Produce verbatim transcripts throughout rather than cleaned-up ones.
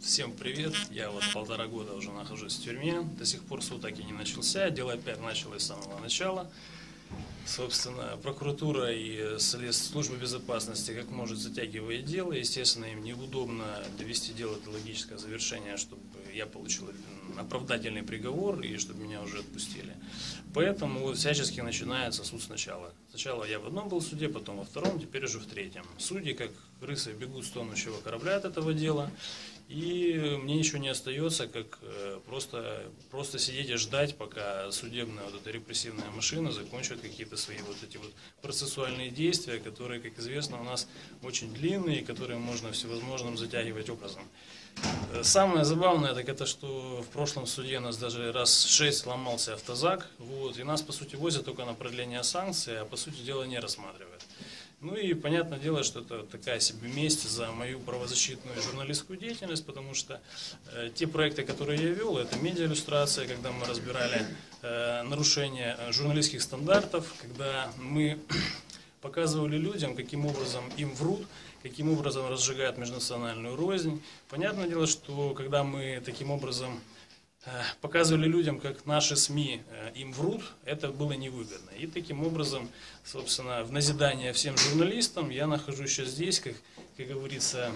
Всем привет! Я вот полтора года уже нахожусь в тюрьме, до сих пор суд так и не начался, дело опять началось с самого начала. Собственно, прокуратура и служба безопасности как может затягивает дело, естественно, им неудобно довести дело до логического завершения, чтобы я получил оправдательный приговор и чтобы меня уже отпустили. Поэтому вот всячески начинается суд сначала. Сначала я в одном был суде, потом во втором, теперь уже в третьем. Судьи, как крысы, бегут с тонущего корабля от этого дела. И мне ничего не остается, как просто, просто сидеть и ждать, пока судебная вот эта репрессивная машина закончит какие-то свои вот эти вот процессуальные действия, которые, как известно, у нас очень длинные, и которые можно всевозможным затягивать образом. Самое забавное, так это, что в прошлом суде у нас даже раз шесть ломался автозак, вот, и нас, по сути, возят только на продление санкций, а по сути дела не рассматривают. Ну и понятное дело, что это такая себе месть за мою правозащитную журналистскую деятельность, потому что э, те проекты, которые я вел, это медиаиллюстрация, когда мы разбирали э, нарушения журналистских стандартов, когда мы показывали людям, каким образом им врут, каким образом разжигают межнациональную рознь. Понятное дело, что когда мы таким образом показывали людям, как наши СМИ им врут, это было невыгодно. И таким образом, собственно, в назидание всем журналистам я нахожусь сейчас здесь, как, как говорится,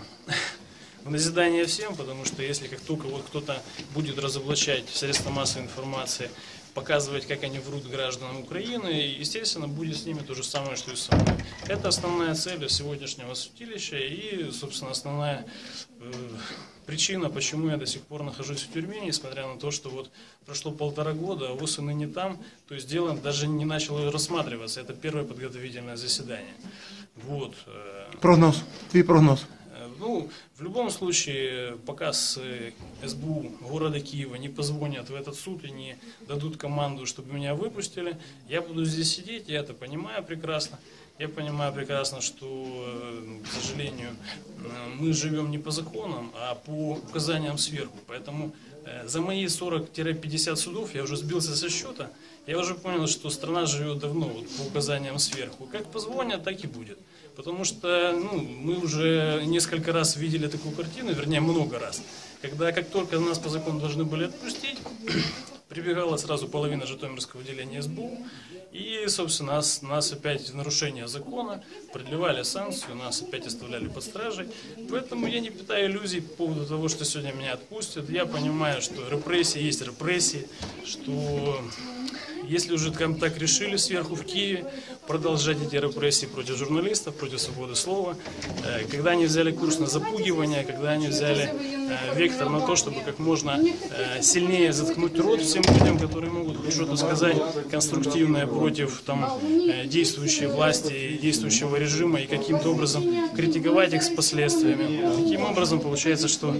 в назидание всем, потому что если как только вот кто-то будет разоблачать средства массовой информации, показывать, как они врут гражданам Украины, естественно, будет с ними то же самое, что и со мной. Это основная цель сегодняшнего судилища и, собственно, основная э, причина, почему я до сих пор нахожусь в тюрьме, несмотря на то, что вот прошло полтора года, а ВОС и ныне там, то есть дело даже не начало рассматриваться. Это первое подготовительное заседание. Вот. Прогноз. Твой прогноз. Ну, в любом случае, пока с СБУ города Киева не позвонят в этот суд и не дадут команду, чтобы меня выпустили, я буду здесь сидеть, я это понимаю прекрасно. Я понимаю прекрасно, что, к сожалению, мы живем не по законам, а по указаниям сверху. Поэтому за мои сорок-пятьдесят судов я уже сбился со счета. Я уже понял, что страна живет давно вот, по указаниям сверху. Как позвонят, так и будет. Потому что ну, мы уже несколько раз видели такую картину, вернее много раз, когда как только нас по закону должны были отпустить, прибегала сразу половина житомирского отделения СБУ, и, собственно, нас, нас опять в нарушение закона продлевали санкцию, нас опять оставляли под стражей. Поэтому я не питаю иллюзий по поводу того, что сегодня меня отпустят. Я понимаю, что репрессии есть репрессии, что если уже там так решили сверху в Киеве продолжать эти репрессии против журналистов, против свободы слова, когда они взяли курс на запугивание, когда они взяли вектор на то, чтобы как можно сильнее заткнуть рот всем людям, которые могут хоть что-то сказать конструктивное против там, действующей власти, действующего режима и каким-то образом критиковать их с последствиями. Таким образом получается, что,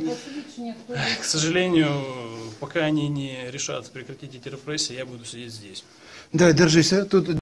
к сожалению, пока они не решат прекратить эти репрессии, я буду сидеть здесь. Да, держись, тут